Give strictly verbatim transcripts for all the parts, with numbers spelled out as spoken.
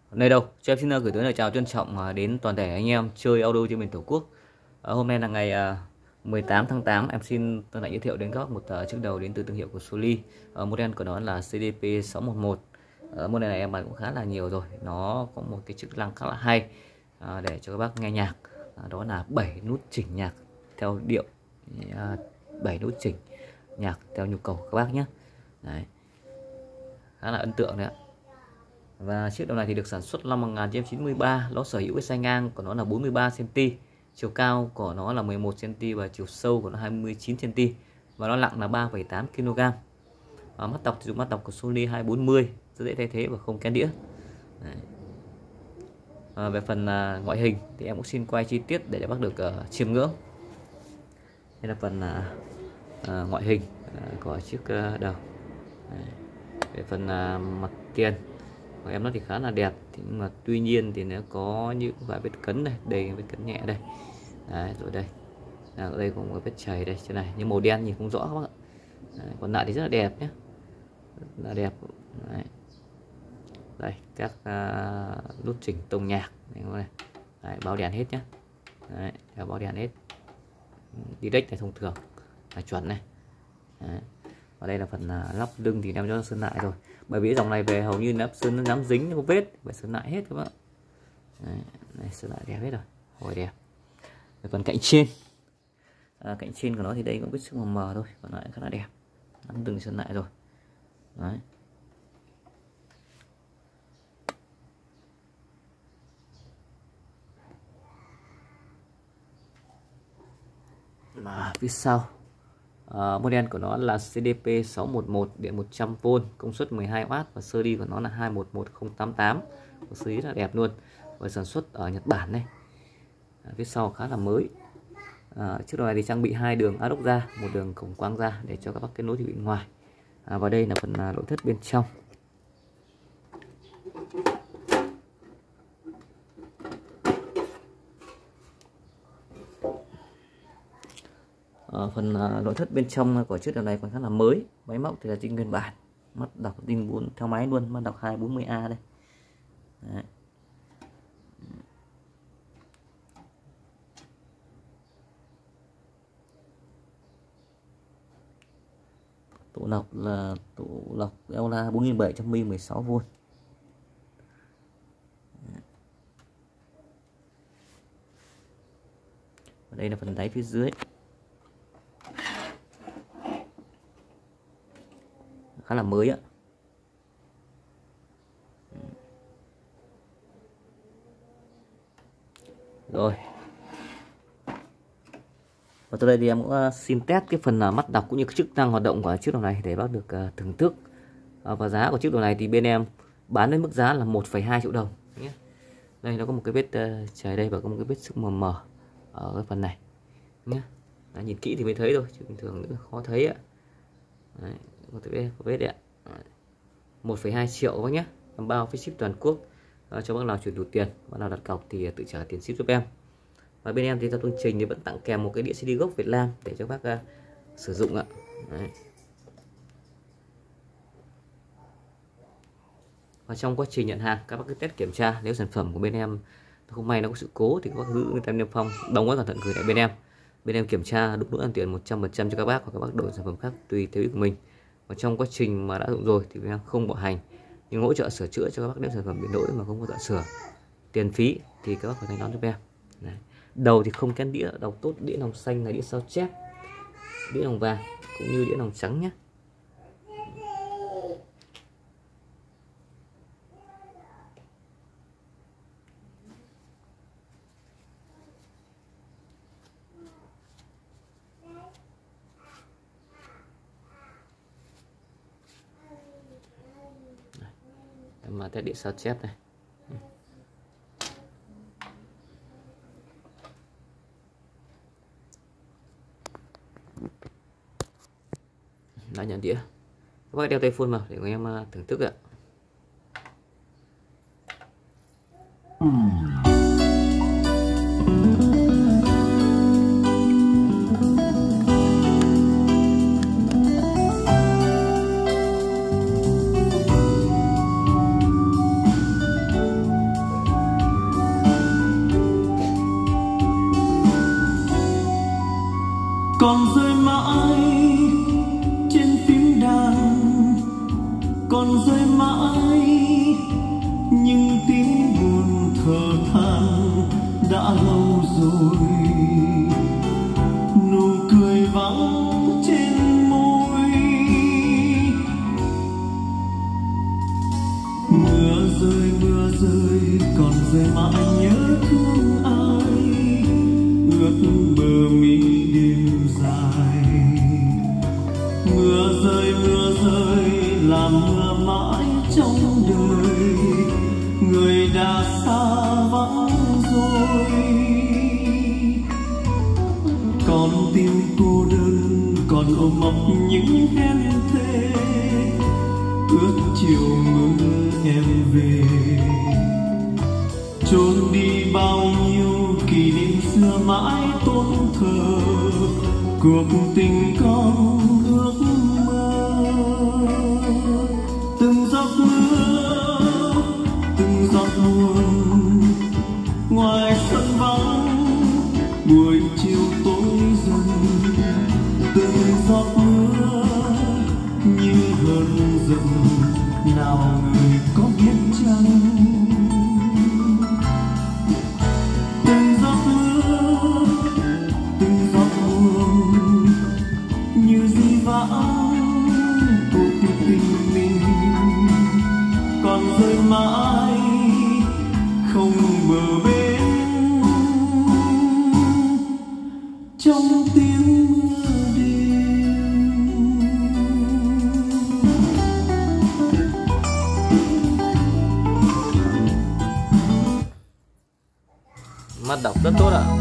Nơi đâu, cho em xin gửi tới lời chào trân trọng đến toàn thể anh em chơi audio trên miền Tổ quốc. À, hôm nay là ngày mười tám tháng tám, em xin tôi lại giới thiệu đến các bác một uh, chiếc đầu đến từ thương hiệu của Soli. Uh, model của nó là C D P sáu một một. Uh, model này em bán cũng khá là nhiều rồi. Nó có một cái chức năng khá là hay uh, để cho các bác nghe nhạc. Uh, đó là bảy nút chỉnh nhạc theo điệu, uh, bảy nút chỉnh nhạc theo nhu cầu các bác nhé. Đấy, khá là ấn tượng đấy ạ. Và chiếc đầu này thì được sản xuất năm một nghìn chín trăm chín mươi ba. Nó sở hữu cái size ngang của nó là bốn mươi ba xăng ti mét, chiều cao của nó là mười một xăng ti mét và chiều sâu của nó hai mươi chín xăng ti mét, và nó nặng là ba phẩy tám ki lô gam. Và mắt đọc thì dùng mắt đọc của Soli hai bốn mươi, rất dễ thay thế và không kén đĩa. À, về phần uh, ngoại hình thì em cũng xin quay chi tiết để cho bác được uh, chiêm ngưỡng. Đây là phần uh, uh, ngoại hình uh, của chiếc uh, đầu. Đấy. Về phần uh, mặt tiền của em nó thì khá là đẹp, thì nhưng mà tuy nhiên thì nó có những vài vết cấn này, đây vết cấn nhẹ đây. Đấy, rồi đây à, ở đây có một vết chảy đây trên này, nhưng màu đen nhìn không rõ các bác ạ. Đấy, còn lại thì rất là đẹp nhé, rất là đẹp. Đấy. Đây các uh, nút chỉnh tông nhạc này. Đấy, báo đèn hết nhé. Đấy, báo đèn hết, direct này thông thường là chuẩn này. Đấy. Và đây là phần uh, lắp lưng thì em cho sơn lại rồi, bởi vì dòng này về hầu như nắp sơn nó dám dính, có vết phải sơn lại hết các bạn. Đấy, này, sơn lại đẹp hết rồi, hồi đẹp. Về phần cạnh trên, à, cạnh trên của nó thì đây cũng biết sức mờ mờ thôi, còn lại khá là đẹp, nắp lưng sơn lại rồi. Đấy. Mà phía sau Uh, model của nó là C D P sáu một một, điện một trăm vôn, công suất mười hai oát, và sơ đi của nó là hai một một không tám tám. Sơ đi rất là đẹp luôn, và sản xuất ở Nhật Bản này. À, phía sau khá là mới. À, chiếc đầu này thì trang bị hai đường inox ra, một đường cổng quang ra để cho các bác kết nối thì bị ngoài. À, và đây là phần uh, nội thất bên trong. Ở phần uh, nội thất bên trong của chiếc đầu này còn khá là mới, máy móc thì là zin nguyên bản, mắt đọc zin bốn theo máy luôn, mắt đọc hai bốn mươi A đây. Đấy. Tổ lọc là tổ lọc Eola bốn nghìn bảy trăm mi li mười sáu vôn. Và đây là phần đáy phía dưới, khá là mới ạ. Rồi, và tới đây thì em cũng xin test cái phần mắt đọc cũng như chức năng hoạt động của chiếc đầu này để bác được thưởng thức. Và giá của chiếc đầu này thì bên em bán với mức giá là một phẩy hai triệu đồng nhé. Đây nó có một cái vết chảy đây và có một cái vết sức mờ mờ ở cái phần này nhé. Đã nhìn kỹ thì mới thấy thôi, chứ bình thường nữa khó thấy ạ. Đấy, có vết, có vết đấy ạ. một phẩy hai triệu bác nhé, em bao phí ship toàn quốc. À, cho bác nào chuyển đủ tiền, bác nào đặt cọc thì tự trả tiền ship giúp em. Và bên em thì theo chương trình thì vẫn tặng kèm một cái đĩa xê đê gốc Việt Nam để cho bác uh, sử dụng ạ. Đấy. Và trong quá trình nhận hàng, các bác cứ test kiểm tra, nếu sản phẩm của bên em không may nó có sự cố thì các bác giữ người tem niêm phong, đóng gói cẩn thận gửi lại bên em. Bên em kiểm tra đúng lỗi an tiền một trăm phần trăm cho các bác, hoặc các bác đổi sản phẩm khác tùy theo ý của mình. Và trong quá trình mà đã dụng rồi thì bên em không bảo hành, nhưng hỗ trợ sửa chữa cho các bác nếu sản phẩm bị lỗi mà không có thợ sửa. Tiền phí thì các bác phải thanh toán cho em. Đấy. Đầu thì không kén đĩa, đầu tốt, đĩa nòng xanh là đĩa sao chép, đĩa nòng vàng cũng như đĩa nòng trắng nhé. Mà test đĩa sao chép này. Đã nhận đĩa, các bác đeo tay phone vào để của em thưởng thức ạ. còn rơi mãi trên phím đàn, còn rơi mãi những tiếng buồn thở than đã lâu rồi. Nụ cười vắng trên môi, mưa rơi mưa rơi còn rơi mãi nhớ thương ai, ướt bờ mi đêm dài. Mưa rơi mưa rơi làm mưa mãi trong đời, người đã xa vắng rồi. Con tim cô đơn còn ôm ấp những hen thê, ước chiều mưa em về, trốn đi bao nhiêu kỷ niệm xưa mãi tôn thờ cuộc tình con ước mơ. Từng giọt mưa từng giọt buồn ngoài sân vắng buổi chiều tối dần, từng giọt mưa như hờn giận nào người có biết chăng. Từng giọt mưa từng giọt buồn như di vãng cuộc tình mình, còn rơi mãi không bờ bến trong tiếng mưa đêm. Mắt đọc rất tốt ạ.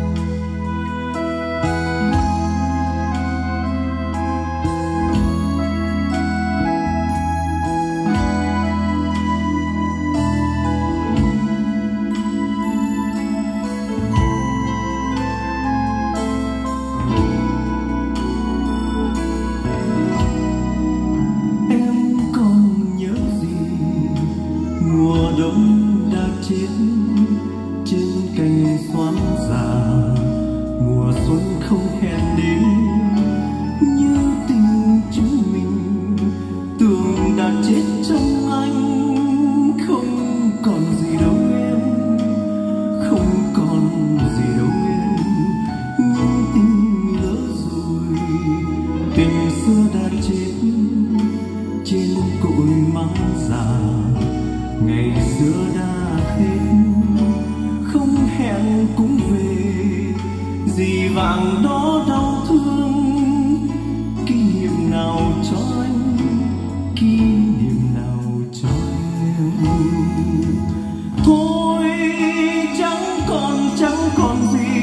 Mùa đông đã chết trên cành xoan già, mùa xuân không hẹn đến như tình chúng mình. Tưởng đã chết trong anh, không còn gì đâu em, không còn gì đâu em. Nhưng tình lỡ rồi, tình xưa đã chết trên cội mái già, ngày xưa đã hết không hẹn cũng về. Dì vàng đó đau thương, kỷ niệm nào cho anh, kỷ niệm nào cho em. Thôi chẳng còn chẳng còn gì,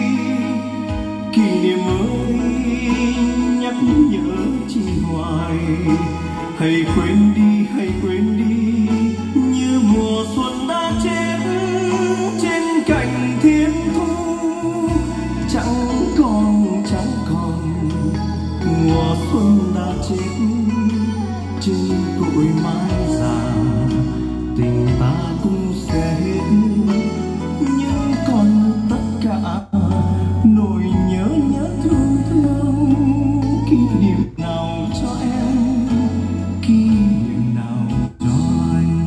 kỷ niệm ơi nhắc nhở chi hoài. Hãy quên đi hãy quên đi như mùa xuân đã chết trên cành thiên thu. Chẳng còn chẳng còn mùa xuân đã chết trên cội mái già. Tình ta cũng sẽ hết nhưng còn tất cả nỗi nhớ nhớ thương thương. Kỷ niệm nào cho em, kỷ niệm nào cho anh.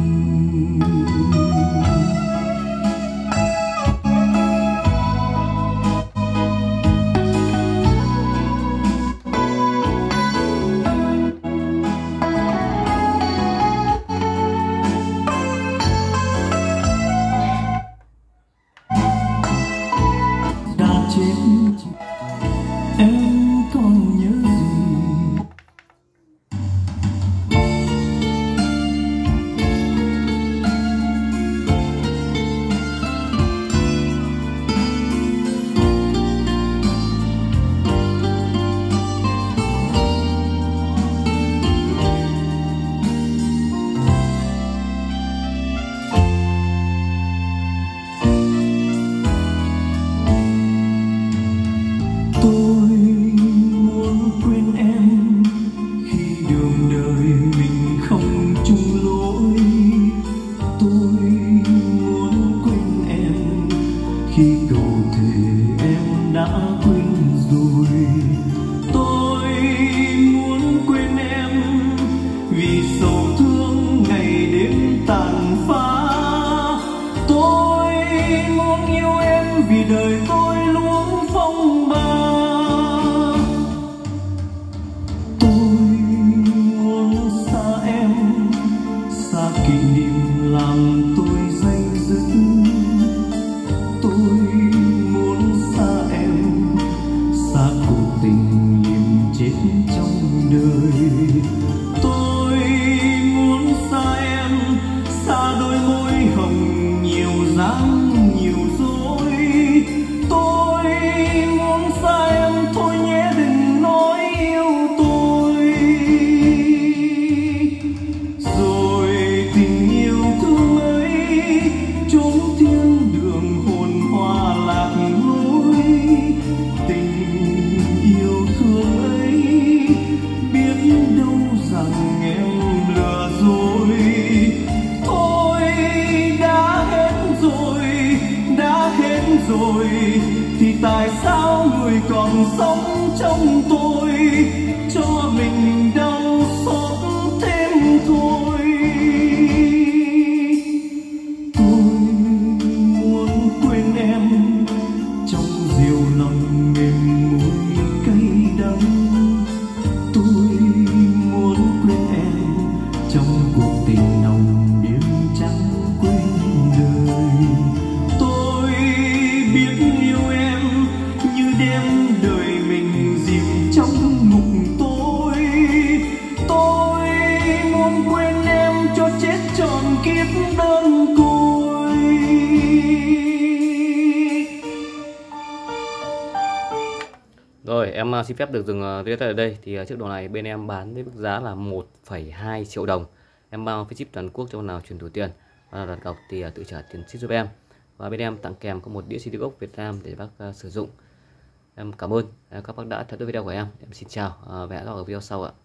còn sống trong tôi, cho mình đau xót thêm thôi. Tôi muốn quên em trong diều lòng mềm môi cay đắng. Tôi muốn quên em trong cuộc tình nồng đêm trắng quên đời. Tôi biết yêu em như đem đời mình dìm trong ngục tối. Tôi muốn quên em cho chết trọn kiếp đơn côi. Rồi em xin phép được dừng video tại đây. Thì chiếc đồ này bên em bán với mức giá là một phẩy hai triệu đồng. Em bao phí ship toàn quốc cho nào chuyển đủ tiền và đặt cọc thì tự trả tiền ship giúp em. Và bên em tặng kèm có một đĩa xê đê gốc Việt Nam để bác uh, sử dụng. Em cảm ơn các bác đã theo dõi video của em. Em xin chào và hẹn gặp lại ở video sau ạ.